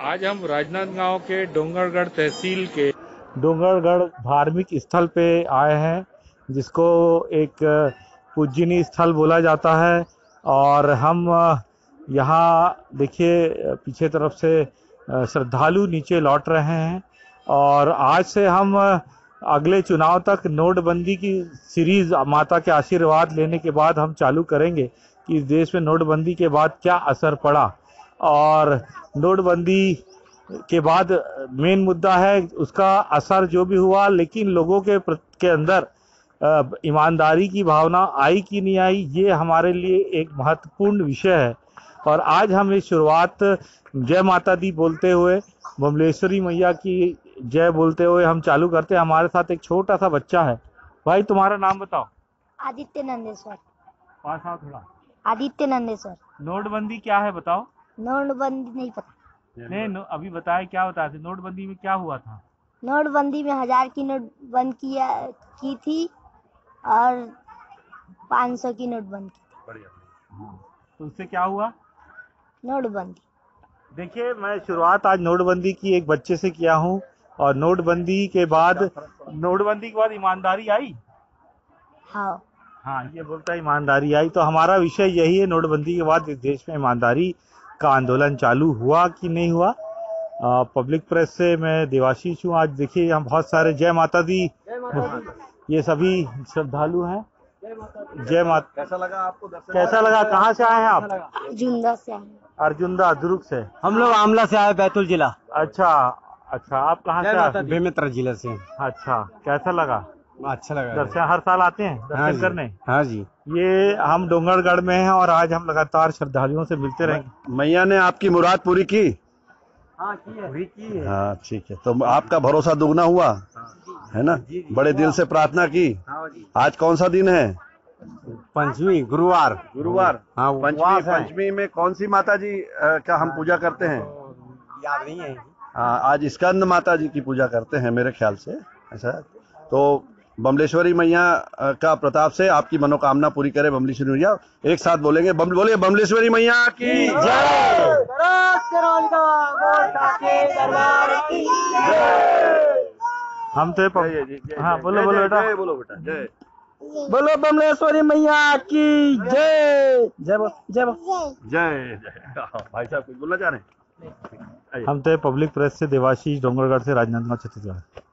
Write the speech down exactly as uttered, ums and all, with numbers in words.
आज हम राजनांदगांव के डोंगरगढ़ तहसील के डोंगरगढ़ धार्मिक स्थल पे आए हैं, जिसको एक पूजनीय स्थल बोला जाता है। और हम यहाँ देखिए पीछे तरफ से श्रद्धालु नीचे लौट रहे हैं। और आज से हम अगले चुनाव तक नोटबंदी की सीरीज माता के आशीर्वाद लेने के बाद हम चालू करेंगे कि इस देश में नोटबंदी के बाद क्या असर पड़ा। और नोटबंदी के बाद मेन मुद्दा है उसका असर जो भी हुआ, लेकिन लोगों के के अंदर ईमानदारी की भावना आई कि नहीं आई, ये हमारे लिए एक महत्वपूर्ण विषय है। और आज हम इस शुरुआत जय माता दी बोलते हुए, बमलेश्वरी मैया की जय बोलते हुए हम चालू करते हैं। हमारे साथ एक छोटा सा बच्चा है। भाई तुम्हारा नाम बताओ। आदित्य नंदेश्वर। पास आओ थोड़ा। आदित्य नंदेश्वर। नोटबंदी क्या है बताओ। नोटबंदी नहीं पता। नहीं नो, अभी बताए क्या बताए थे। नोटबंदी में क्या हुआ था? नोटबंदी में हजार की नोट बंद किया की थी और पाँच सौ की नोट बंद की थी। बढ़िया। तो उससे क्या हुआ? नोटबंदी। देखिए, मैं शुरुआत आज नोटबंदी की एक बच्चे से किया हूँ। और नोटबंदी के बाद नोटबंदी के बाद ईमानदारी आई। हाँ हाँ ये बोलता है ईमानदारी आई। तो हमारा विषय यही है, नोटबंदी के बाद इस देश में ईमानदारी का आंदोलन चालू हुआ कि नहीं हुआ। आ, पब्लिक प्रेस से मैं देवाशीष हूँ। आज देखिए यहाँ बहुत सारे जय माता दी, ये सभी श्रद्धालु हैं। जय माता। कैसा लगा आपको दर्शन? कैसा लगा? कहाँ से आए हैं आप? अर्जुंदा से। अर्जुंदा दुर्ग से। हम लोग आमला से आए, बैतूल जिला। अच्छा अच्छा, आप कहाँ से आए? बेमेतरा जिला से। अच्छा, कैसा लगा? अच्छा लगा। दर्शन हर साल आते हैं दर्शन हाँ करने? हाँ जी। ये हम डोंगरगढ़ में हैं और आज हम लगातार श्रद्धालुओं से मिलते रहेंगे। मैया ने आपकी मुराद पूरी की? हाँ की है। पूरी की है। हाँ ठीक है, तो आपका भरोसा दुगना हुआ है ना? बड़े दिल से प्रार्थना की। आज कौन सा दिन है? पंचमी, गुरुवार। गुरुवार। हाँ, पंचमी पंचमी में कौन सी माता जी आ, का हम पूजा करते हैं? याद नहीं है। हाँ, आज स्कंद माता जी की पूजा करते हैं मेरे ख्याल से। ऐसा तो बमलेश्वरी मैया का प्रताप से आपकी मनोकामना पूरी करे बमलेश्वरी मैया। एक साथ बोलेंगे, बम बोलिए बमलेश्वरी मैया की जय। हम तो हाँ बोलो बोलो बेटा, बोलो बेटा जय। बोलो बमलेश्वरी मैया की जय। जय बोल जय बोल जय जय। भाई साहब कुछ बोलना चाह रहे हैं? हम तो पब्लिक प्रेस से देवाशीष, डोंगरगढ़ से, राजनांदगांव, छत्तीसगढ़।